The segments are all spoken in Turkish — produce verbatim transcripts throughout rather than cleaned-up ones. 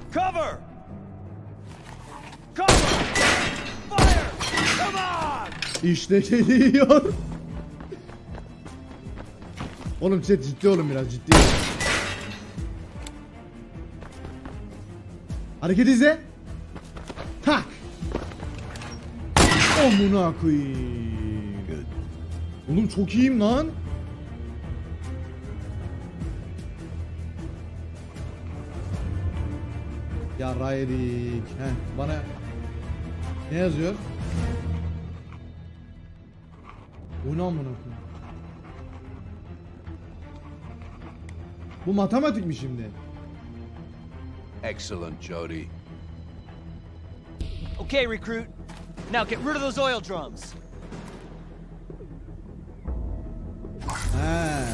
Cover! Cover! Fire! Come on! İşte geliyor. Oğlum chat ciddi olun biraz, ciddi. Hareket izle. Tak. Amına koyayım. Oğlum çok iyiyim lan. Ya Rayrik. Heh, bana ne yazıyor? O ne amına koyayım? Bu matematik mi şimdi? Excellent, Jody. Okay, recruit. Now get rid of those oil drums. He.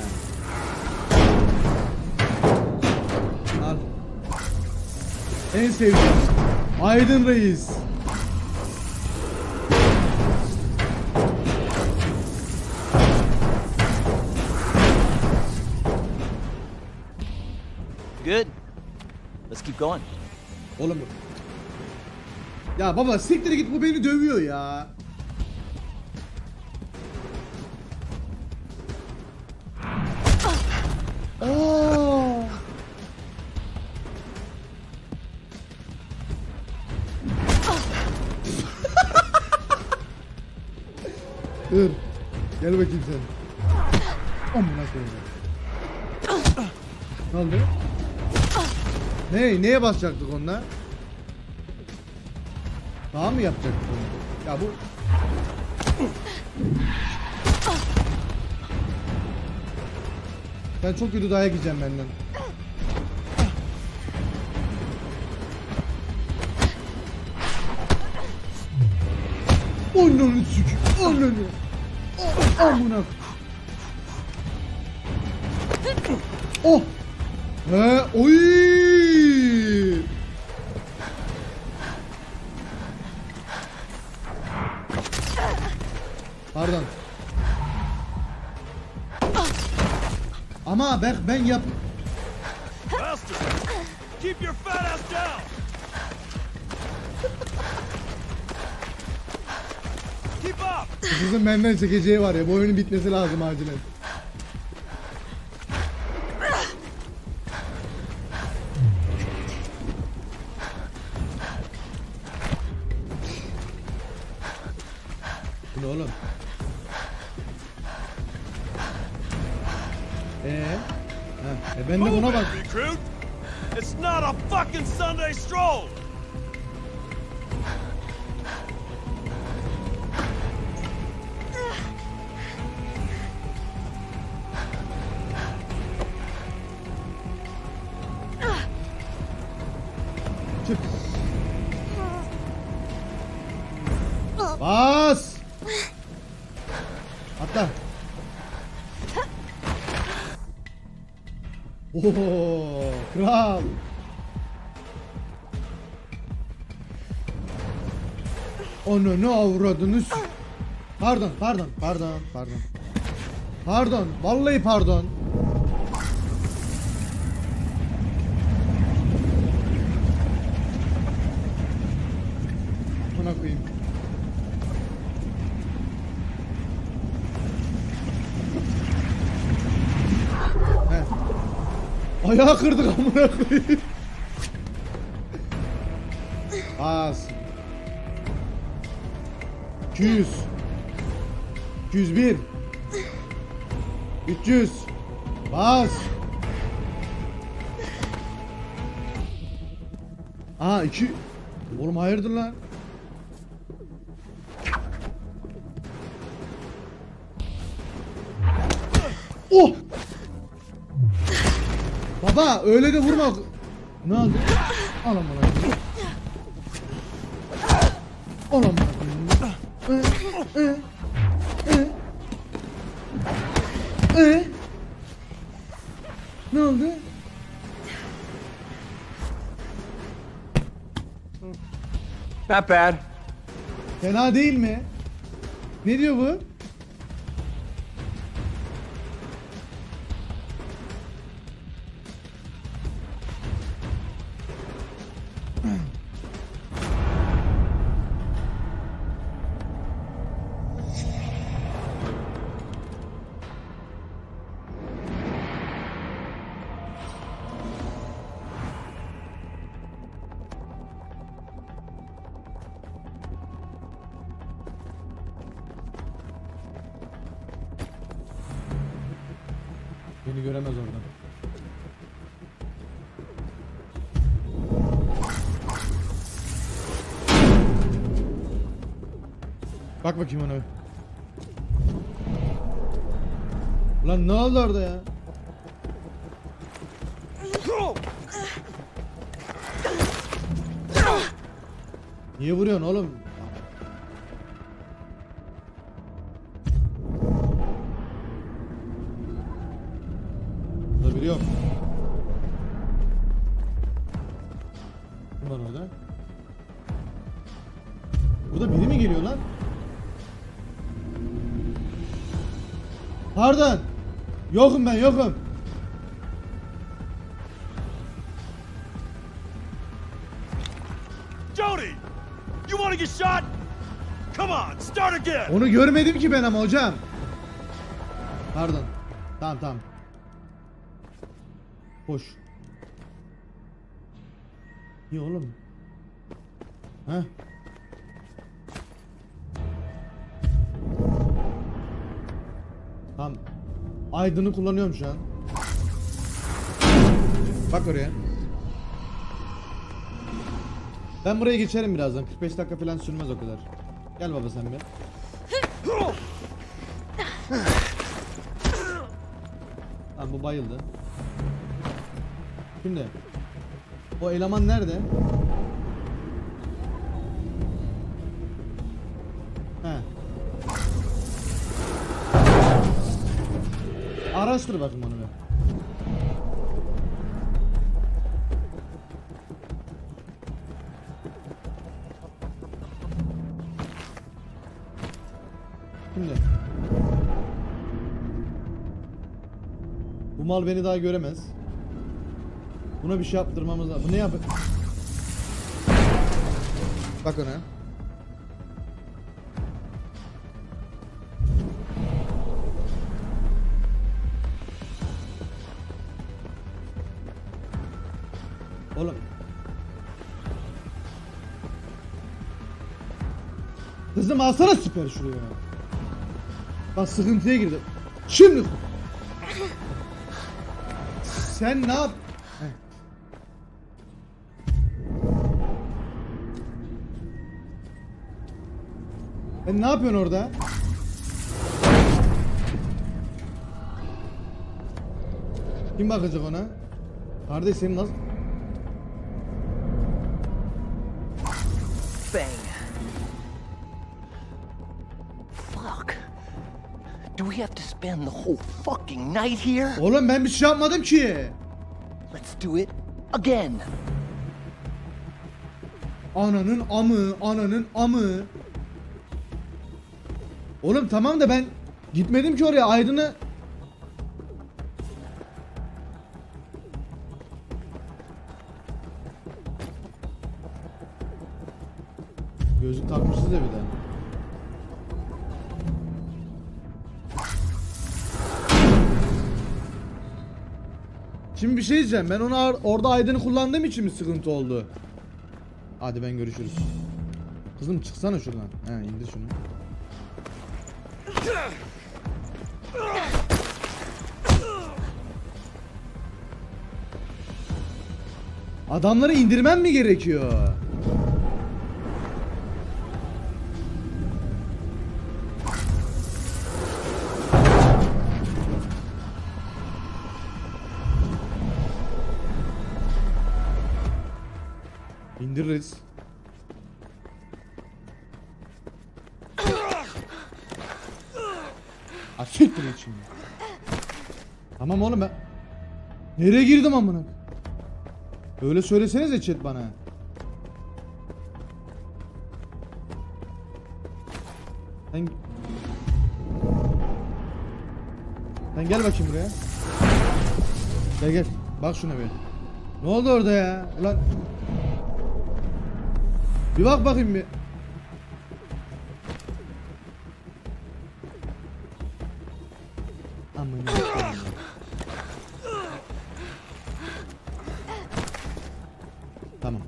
Al. En sevdiğim Aydın Reis. Good. Let's keep going. Oğlum. Ya baba siktir git, bu beni dövüyor ya. Aa. Dur. Gel bakayım sen. Amına koyayım. Ne oldu? Ne? Neye basacaktık onunla? Daha mı yapacaktık onu? Ya bu... Ben çok kötü dayak yiyeceğim benden. Onunu sükü, onunu. Amına. Oh. He, oy. Pardon. Ama ben ben yap. Bastard! Keep your fat ass down! Keep up! Kızın benden çekeceği var ya, bu oyunun bitmesi lazım acilen. Bu ne oğlum? Ee? Ha, e ben de buna bak. Recruit! It's not a fucking Sunday stroll! Çık. Bas. Atla. Ooo, kral. Onu ne avradınız? Pardon, pardon, pardon, pardon. Pardon, vallahi pardon. Buna koyayım. He. Ayağı kırdık amına koyayım. Az. iki yüz. iki yüz bir. üç yüz. Bas. Aa iki. Oğlum hayırdır lan? Oh! Baba öyle de vurma. Ne oldu? Al amına koyayım. Al amına koyayım. E, e, e. E? Ne oldu? Not bad. Fena değil mi? Ne diyor bu? Beni göremez oradan. Bak bakayım ona. Lan ne oldu orada ya? Niye vuruyorsun oğlum? Burada biri yok. Kim var orada? Burada biri mi geliyor lan? Pardon. Yokum ben, yokum. Jody! You wanna get shot? Come on, start again! Onu görmedim ki ben ama hocam. Pardon. Tamam tamam. Koş. İyi oğlum. Heh. Tamam. Aydın'ı kullanıyorum şu an. Bak oraya. Ben buraya geçerim birazdan. kırk beş dakika falan sürmez o kadar. Gel baba sen bir. Tamam bu bayıldı. Şimdi o eleman nerede? He. Araştır bakın onu be. Şimdi. Bu mal beni daha göremez. Buna bir şey yaptırmamız lazım. Bu ne yapıyor? Bak ona. Oğlum. Kızım alsana süper şuraya. Bak sıkıntıya girdim. Şimdi. Sen ne yap? Heh. Ben ne yapıyorsun orada? Kim bakacak ona? Kardeş senin nasıl? Bang. Fuck. Do we have to spend the whole fucking night here? Oğlum ben bir şey yapmadım ki. Let's do it again. Ananın amı, ananın amı. Oğlum tamam da ben gitmedim ki oraya. Aydın'ı gözlük takmışız ya bir daha. Şimdi bir şey diyeceğim. Ben onu ar- orada Aydın'ı kullandığım için mi sıkıntı oldu? Hadi ben görüşürüz. Kızım çıksana şuradan. He indir şunu. Adamları indirmem mi gerekiyor? İndiririz. Asiktir için. Tamam oğlum ben. Nereye girdim amına? Öyle söylesenize chat bana. Sen Sen gel bakayım buraya. Gel gel. Bak şuna bir. Ne oldu orada ya? Ulan. Bir bak bakayım bir. Amına koyayım. Tamam.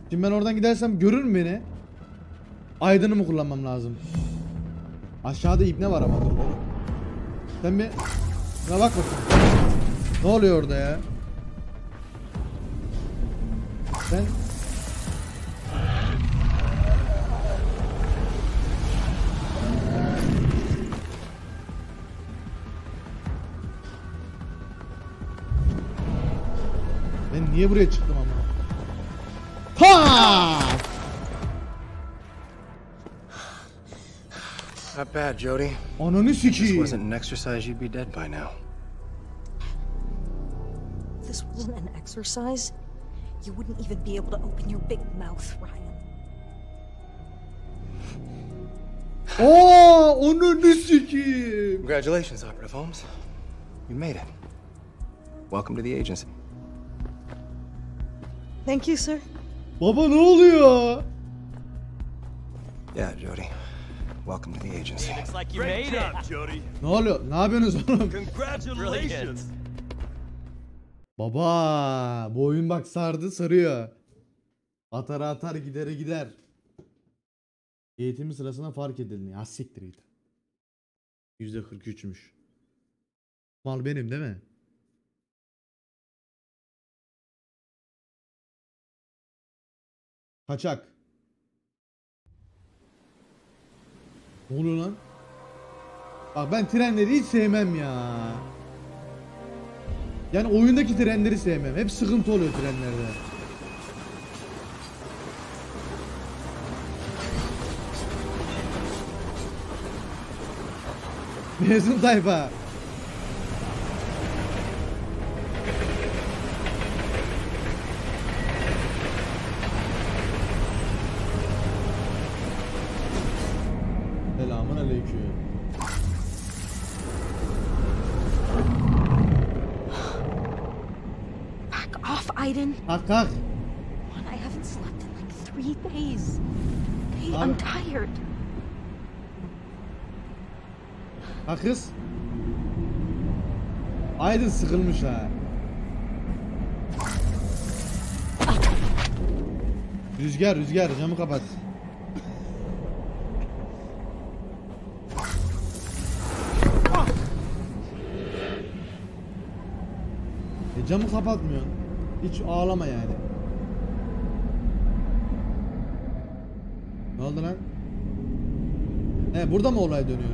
Şimdi ben oradan gidersem görür mü beni? Aydın'ı mı kullanmam lazım? Aşağıda ibne var ama dur oğlum. Sen bir... Şuna bak bakayım. Ne oluyor orada ya? Sen... Ben niye buraya çıktım ama? Ha! Not bad, Jody. Ananı If this sikeyim. wasn't an exercise, you'd be dead by now. If this wasn't an exercise, you wouldn't even be able to open your big mouth, Ryan. Oo, ananı sikeyim. Congratulations, Operative Holmes. You made it. Welcome to the agency. Thank you, sir. Baba ne oluyor? Yeah, Jody. Welcome to the agency. Looks like you Great made job, it. Jody. Ne oluyor? Ne yapıyorsunuz oğlum? Congratulations. Brilliant. Baba, bu oyun bak sardı sarıyor. Atar atar gidere gider. Eğitimi sırasında fark edildi. Ya siktir git. yüzde kırk üçmüş. Mal benim değil mi? Kaçak. Ne oluyor lan? Bak ben trenleri hiç sevmem ya. Yani oyundaki trenleri sevmem. Hep sıkıntı oluyor trenlerde. Mezun tayfa. Selamun aleyküm. Back off, Aiden. Kalk kalk. Man, I haven't slept in like three days. Okay, Abi- I'm tired. Ha kız. Aydın sıkılmış ha. Rüzgar rüzgar camı kapat. E camı kapatmıyorsun. Hiç ağlama yani. Ne oldu lan? He burada mı olay dönüyor?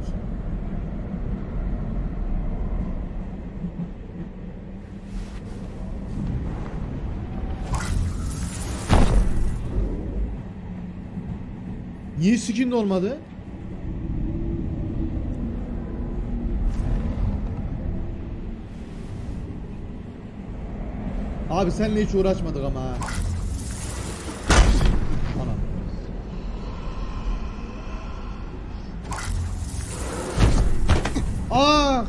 Niye skin olmadı? Abi seninle hiç uğraşmadık ama ha. Ana. Aa!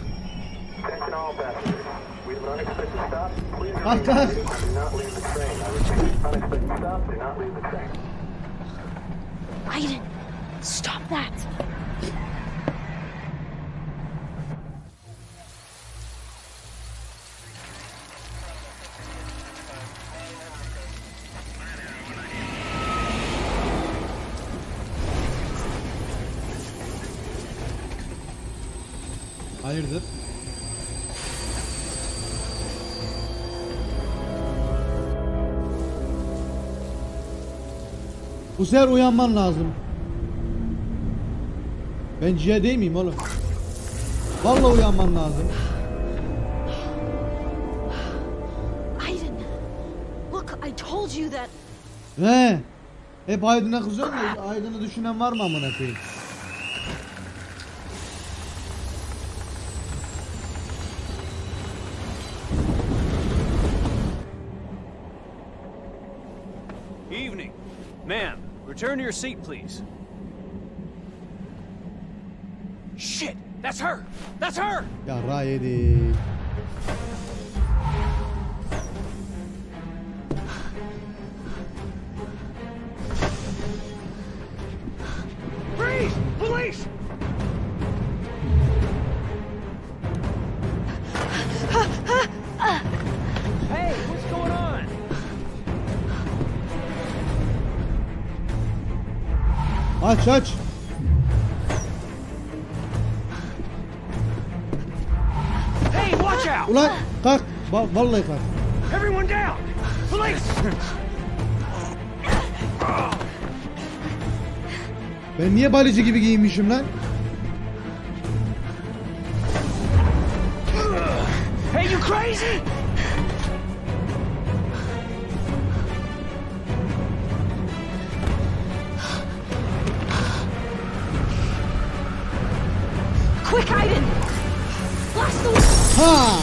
Kalk kalk. Aiden, stop that. Hayırdır? Bu sefer uyanman lazım. Ben ciğer değil miyim oğlum? Vallahi uyanman lazım. Aiden, look, I told you that. He. Hep Aydın'a kızıyorum da Aydın'ı düşünen var mı amına koyayım? Evening. Ma'am, return to your seat, please. Shit! That's her! That's her! Yarra yedik. Freeze! Police! Hey, what's going on? Aç aç. Hey, watch out! Ulan kalk. Va vallahi kalk. Everyone down! Police! Ben niye balıcı gibi giyinmişim lan? Hey, you crazy? Quick, Aiden! Blast the... Ha!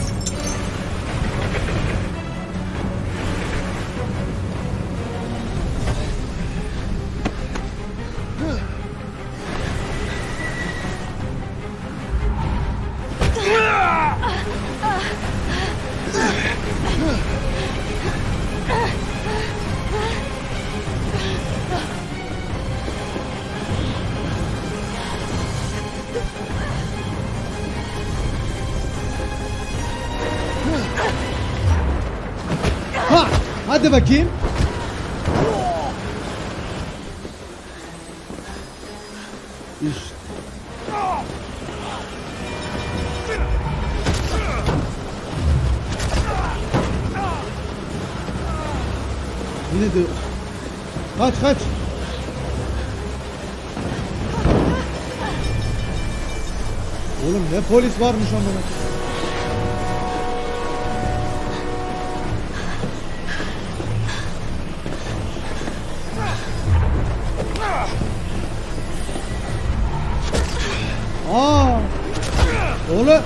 Ha! Hadi bakayım. İşte. Yine de kaç kaç. Oğlum ne polis varmış amına. Aa! Oğlum.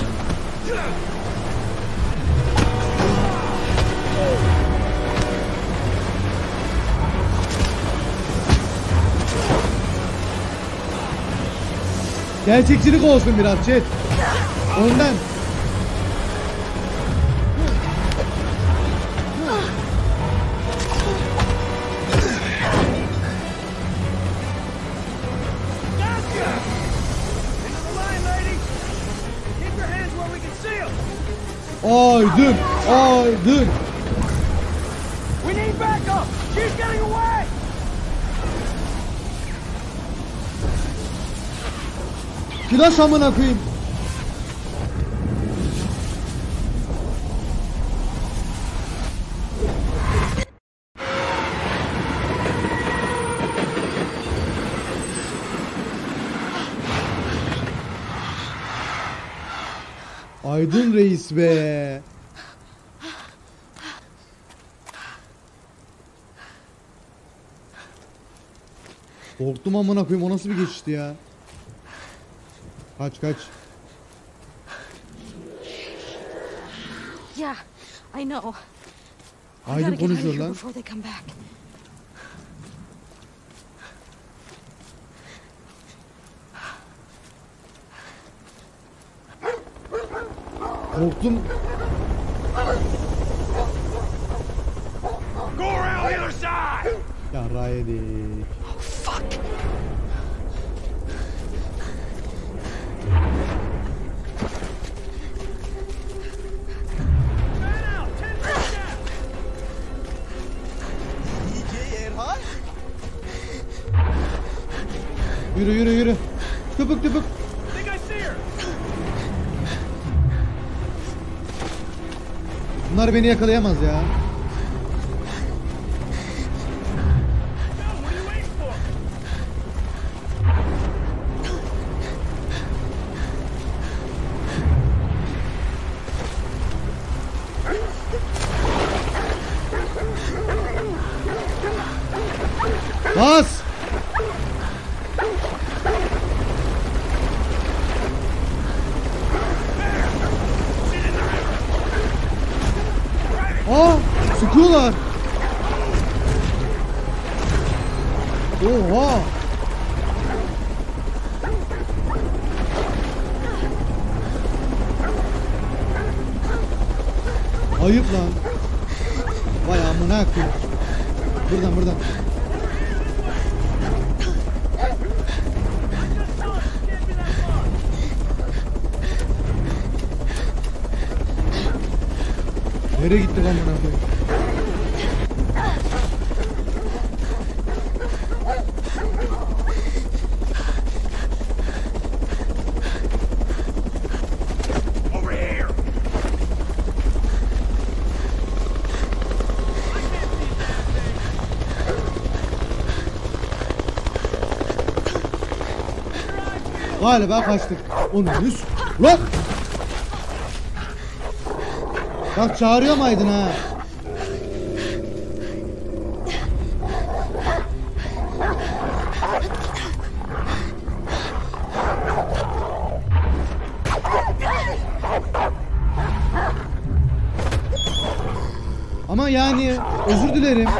Gerçekçilik olsun biraz chat. Ondan. Aydın, aydın. We need backup! She's getting away! Flash amına koyayım. Aydın reis be. Korktum amına koyayım, o nasıl bir geçişti ya? Kaç kaç. Yeah, I know. I Aydın gotta get out of konuşuyor here lan. before they come back. Korktum. Go around the other side! Ya yedik. Oh, fuck! Yürü yürü yürü. Tıpık tıpık. Think I see her! Bunlar beni yakalayamaz ya. What are you waiting for? Bas. Aa, sıkıyorlar. Oha. Ayıp lan. Vay amına koyayım. Buradan buradan. Nereye gittik amına koyayım? Galiba kaçtık. Onu yüz. Lan! Bak çağırıyor mu Aydın ha? Ama yani özür dilerim.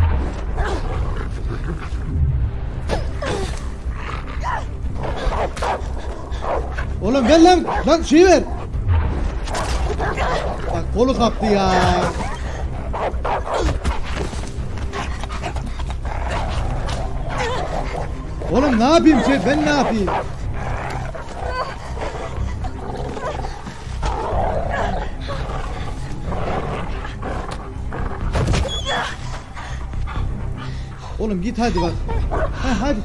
Oğlum ver lan, lan şeyi ver. Bak kolu kaptı ya. Oğlum ne yapayım şey, ben ne yapayım? Oğlum git hadi bak. Ha hadi.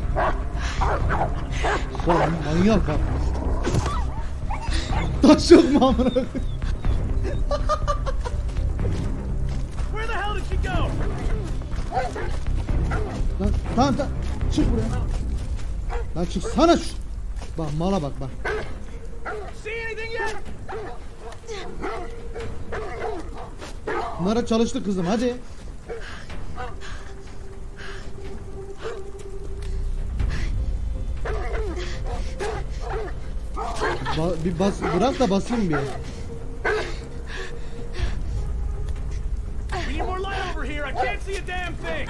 Oğlum manyak bak. Taş yok mu amına koyayım? Where the hell did she go? Lan tamam tamam. Çık buraya. Lan çıksana şu. Bak mala bak bak. See anything yet? Bunlara çalıştık kızım hadi. Ba bir bas bırak da basayım bir. We need more light over here. I can't see a damn thing.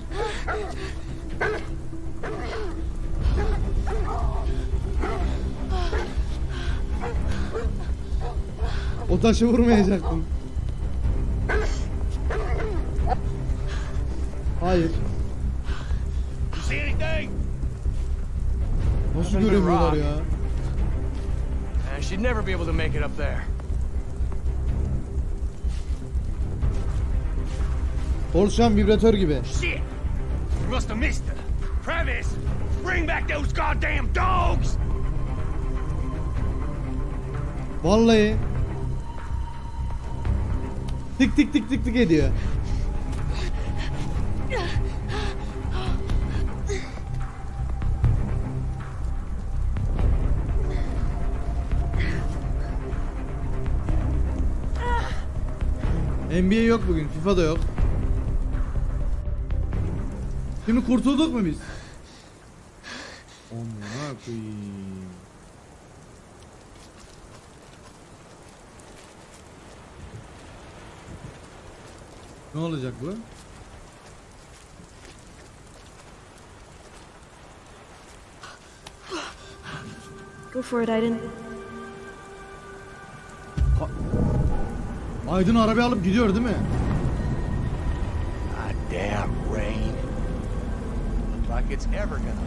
O taşı vurmayacaktım. Hayır. You see anything? Nasıl göremiyorlar ya? Uh, she'd never be able to make it up there. Oluşan vibratör gibi. Shit! We must have missed her. Travis, bring back those goddamn dogs! Vallahi. Tik tik tik tik tik ediyor. N B A yok bugün, FIFA da yok. Şimdi kurtulduk mu biz? Amına koyayım. Ne olacak bu? Go for it, Aiden. Aydın arabayı alıp gidiyor değil mi? Ah, damn rain. Looks like it's ever gonna.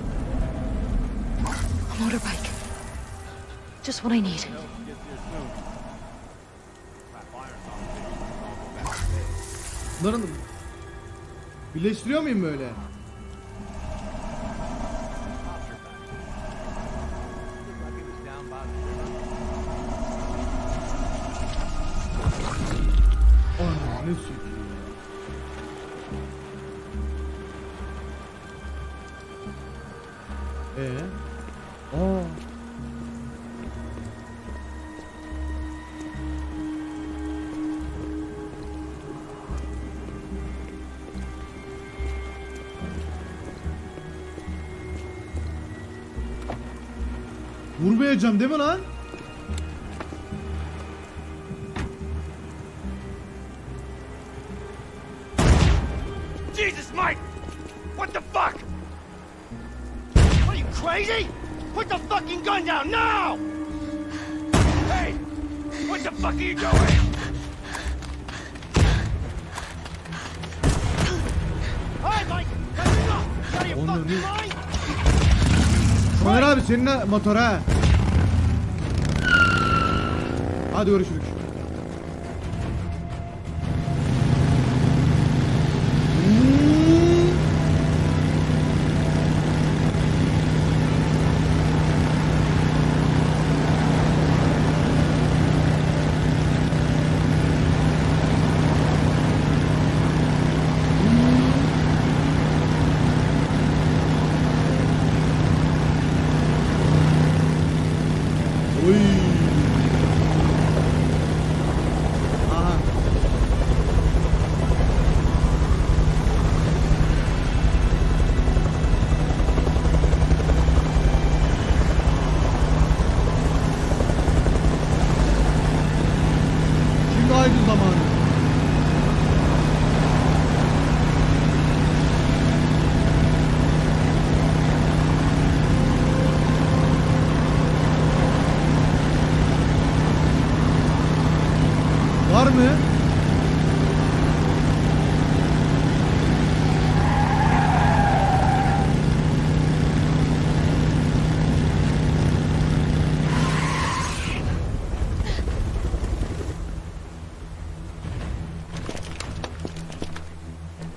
A motorbike. Just what I need. Bunların birleştiriyor muyum böyle? Ana ne sürüyor? Ee? Aa. Vurmayacağım değil mi lan? Jesus, Mike! What the fuck? What are you, crazy? Put the fucking gun down now! Hey! What the fuck are you doing? Hi, Mike! Cut it off! Out of your Onları- fucking mind? Soner abi seninle motor ha. Hadi görüşürüz.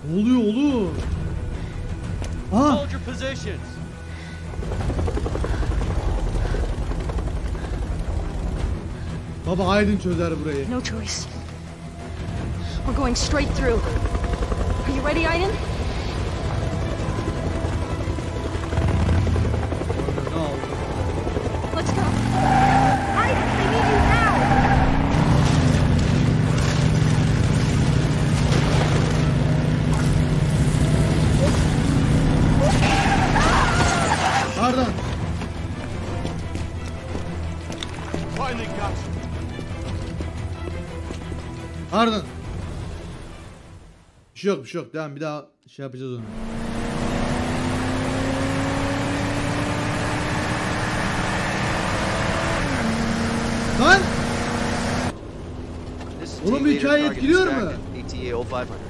Ne oluyor oğlum? Ha? Hold your positions. Baba Aydın çözer burayı. No choice. We're going straight through. Are you ready, Aiden? Ne oldu? Let's go. Aiden, I need you now. Pardon. Finally got you. Pardon. Bir şey yok bir şey yok. Devam bir daha şey yapacağız onu. Lan! Oğlum bir hikaye etkiliyor mu? E T A five hundred.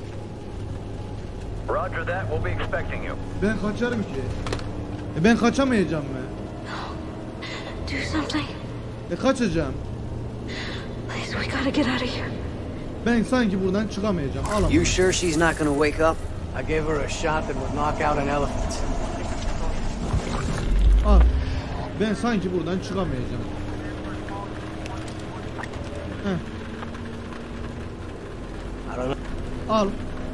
Roger that. We'll be expecting you. Ben kaçarım ki. E ben kaçamayacağım mı? Do something. E kaçacağım. Please, we gotta get out of here. Ben sanki buradan çıkamayacağım. Al ama. You sure she's not gonna wake up? I gave her a shot that would knock out an elephant. Al. Ben sanki buradan çıkamayacağım. Heh. I don't know. Al.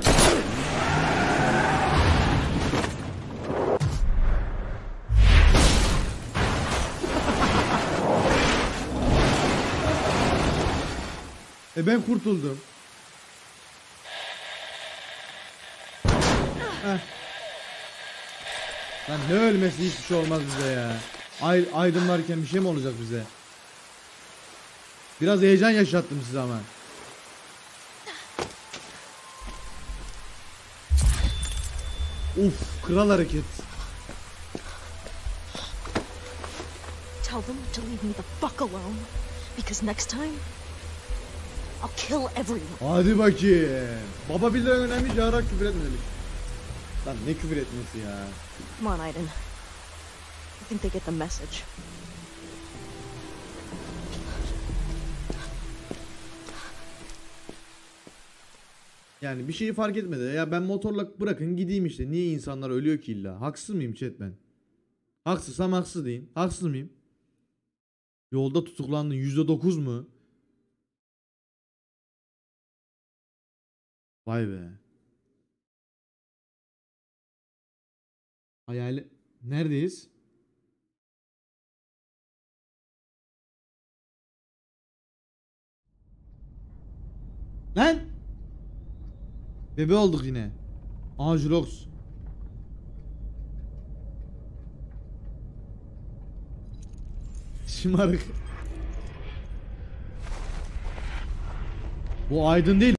E ben kurtuldum. Heh. Lan ne ölmesi, hiçbir şey olmaz bize ya. Ay, aydınlarken bir şey mi olacak bize? Biraz heyecan yaşattım size ama. Uf, kral hareket. Tell them to leave me the fuck alone. Because next time, I'll kill everyone. Hadi bakayım. Baba bizden önemli, çağırarak küfür etmedik. Lan ne küfür etmesi ya. Come on, Aiden. I think they get the message. Yani bir şeyi fark etmedi. Ya ben motorla bırakın gideyim işte. Niye insanlar ölüyor ki illa? Haksız mıyım chat ben? Haksızsam haksız deyin. Haksız mıyım? Yolda tutuklandın. yüzde dokuz mu? Vay be. Hayali... Neredeyiz? Lan! Bebe olduk yine. Aha Jurox. Şımarık. Bu Aydın değil.